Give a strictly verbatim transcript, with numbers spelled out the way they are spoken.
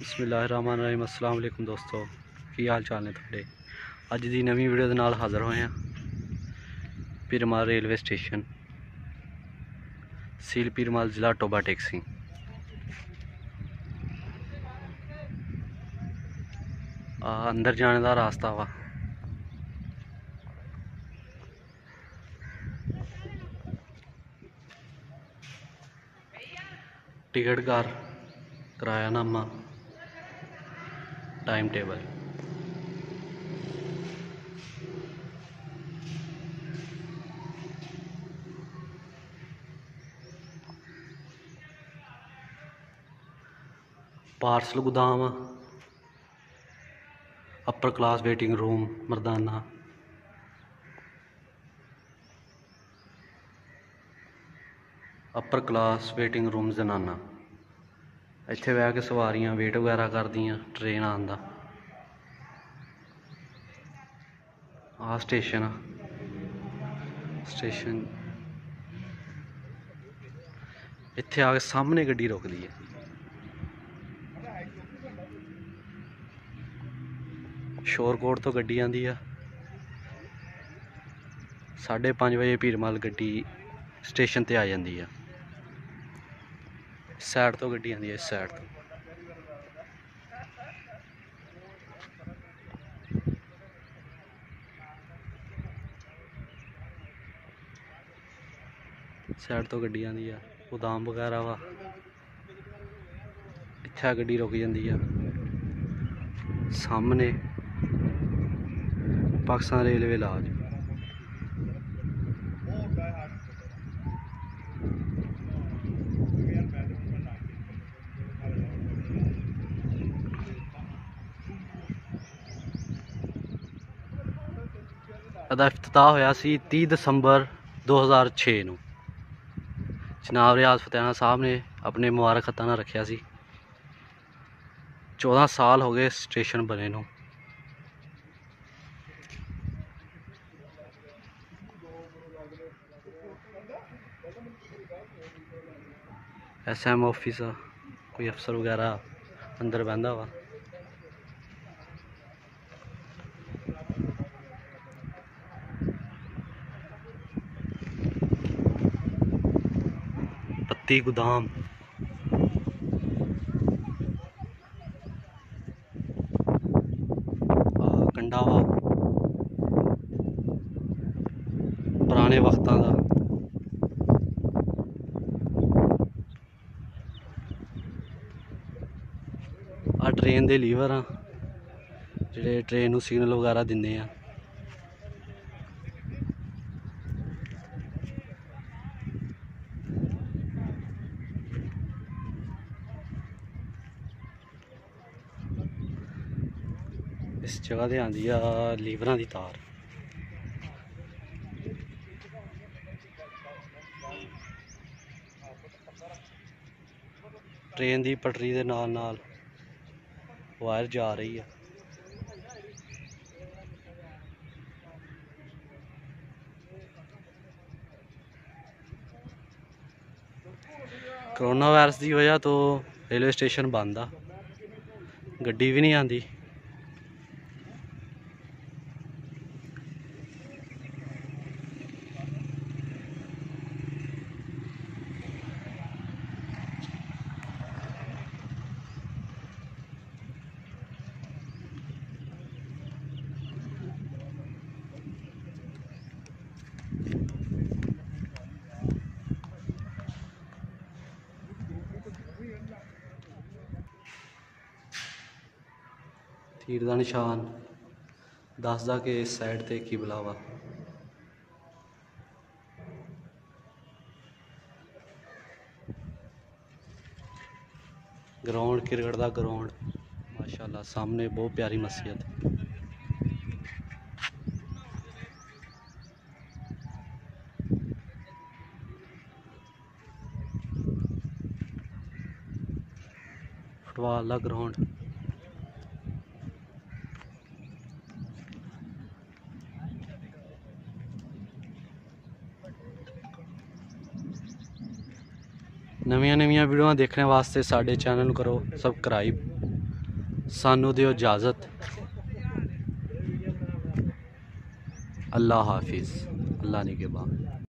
बिस्मिल्लाहिर्रहमानिर्रहीम। अस्सलाम वालेकुम दोस्तों, की हाल चाल ने थोड़े। अज की नवी वीडियो के नाल हाज़र होए हैं पीरमाल रेलवे स्टेशन, सील पीरमाल, जिला टोबा टेक्सी। अंदर जाने का रास्ता वा। टिकट घर, किरायानामा, टाइम टेबल। पार्सल गोदाम, अपर क्लास वेटिंग रूम मरदाना, अपर क्लास वेटिंग रूम जनाना। इत्थे बह के सवारियां वेट वगैरह करदियां ट्रेन आने का। आ स्टेशन स्टेशन इत्थे आके सामने गड्डी रुकदी है। शोरकोट तो गड्डी आती है। साढ़े पाँच बजे पीरमाल गड्डी स्टेशन ते आ जाती है। इस साइड तो गड्डी आती है, इस साइड तो। साइड तो गड्डी आती है। गोदाम वगैरह वा, इत्थे गड्डी रुक जाती है। सामने पाकिस्तान रेलवे लाज। ਇਹਦਾ ਇਫਤਤਾਹ ਹੋਇਆ ਸੀ तीह ਦਸੰਬਰ दो हज़ार छे ਨੂੰ। जनाब रियाज फतेहाना साहब ने अपने मुबारक हत्थां नाल रखिया सी। चौदह साल हो गए स्टेशन बने नूं। एस एम ऑफिस कोई अफसर वगैरह अंदर बहंदा वा। पत्ती गोदाम, कंडा वा पुराने वक्तां दा। आ ट्रेन दे लीवर आ जिहड़े ट्रेन नूं सिग्नल वगैरह दिंदे आ। इस जगह ते आंदी आ लीवरां दी तार। ट्रेन दी पटरी दे नाल नाल वायर जा रही है। कोरोना वायरस की वजह तो रेलवे स्टेशन बंद आ, गड्डी भी नहीं आती। तीर का निशान दसदा कि इस साइड ते किबला वा। ग्राउंड क्रिकेट का ग्राउंड माशाल्लाह, सामने बहुत प्यारी मस्जिद। फुटबॉल का ग्राउंड। नवीं नवीं वीडियो देखने वास्ते साडे चैनल करो सबसक्राइब। सानू दियो इजाज़त। अल्लाह हाफिज़। अल्लाह निगहबान।